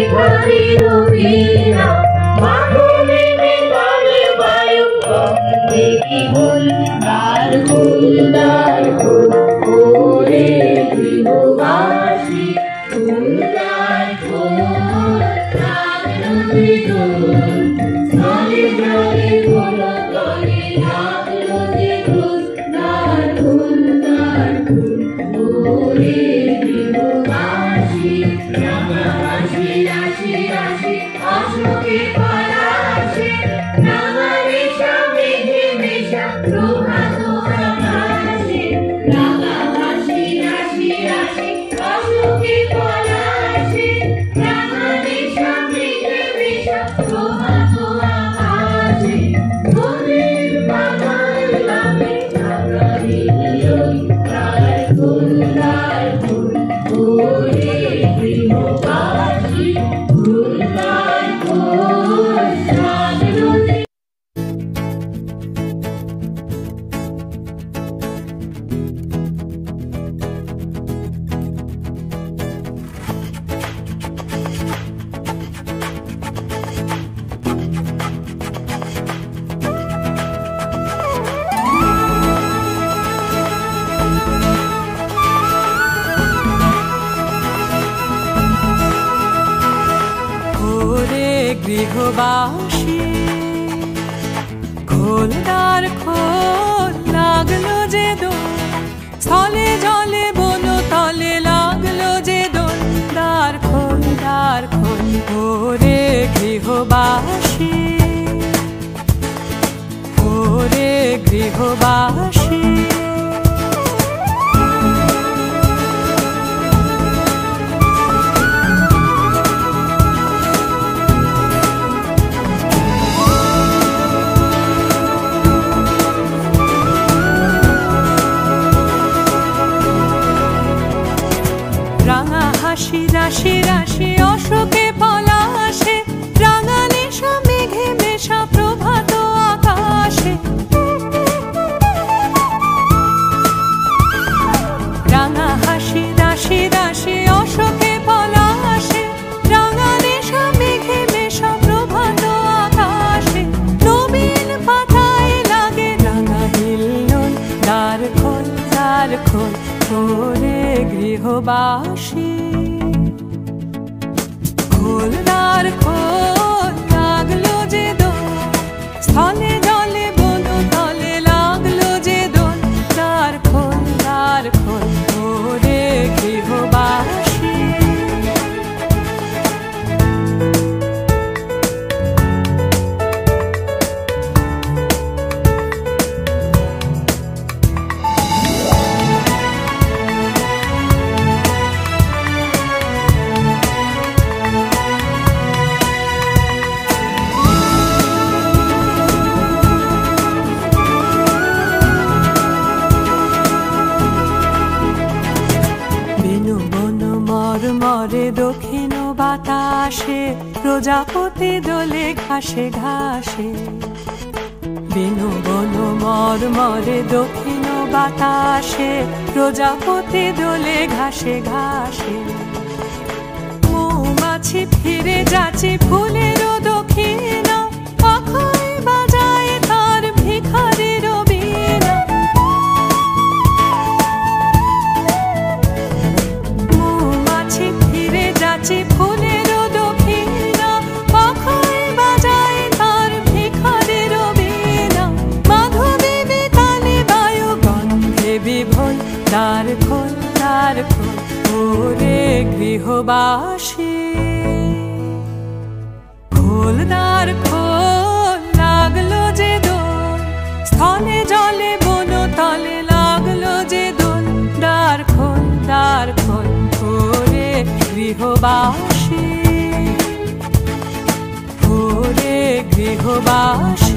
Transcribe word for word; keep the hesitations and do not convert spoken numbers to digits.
গৃহবাসী খোলদার খোল লাগলো যে দোল স্থলে জলে বনো তলে লাগলো যে দোল দ্বার খোল দ্বার খোল ওরে গৃহবাসী ওরে গৃহবাসী রাশি রাশি রাশি অশোকে পলাশে রাঙা নেশা মেঘে মেশা প্রভাত আকাশে রাঙা হাসি রাশি রাশি অশোকে পলাশে রাঙা নেশা মেঘে মেশা প্রভাত আকাশে নবীন পাতায় লাগে রাঙা হিল্লোল দ্বার খোল দ্বার খোল ওরে গৃহবাসী খোল দ্বার খোল লাগলো যে দোল স্থলে জলে বনো তলে লাগলো যে দোল দ্বার খোল দ্বার খোল ওরে গৃহবাসী মরে দক্ষিণ বাতাসে প্রজাপতি দোলে ঘাসে ঘাসে বিনু বন মর মরে দক্ষিণ বাতাসে প্রজাপতি দোলে ঘাসে ঘাসে মৌমাছি ফিরে যাচ্ছে ফুলের দক্ষিণ অক্ষয় বাজায় তার ভিখারির বীণা ফুলের দক্ষিণ অক্ষয় বাজায় তার ভিখারির বীণা মাধবী বেতালে বায়ু গন্ধে বিভোল দ্বার খোল দ্বার খোল ওরে গৃহবাসী খোল দ্বার খোল লাগলো যে দোল স্থলে জলে বনো তলে লাগলো যে দোল দ্বার খোল দ্বার খোল ওরে গৃহবাসী ওরে গৃহবাসী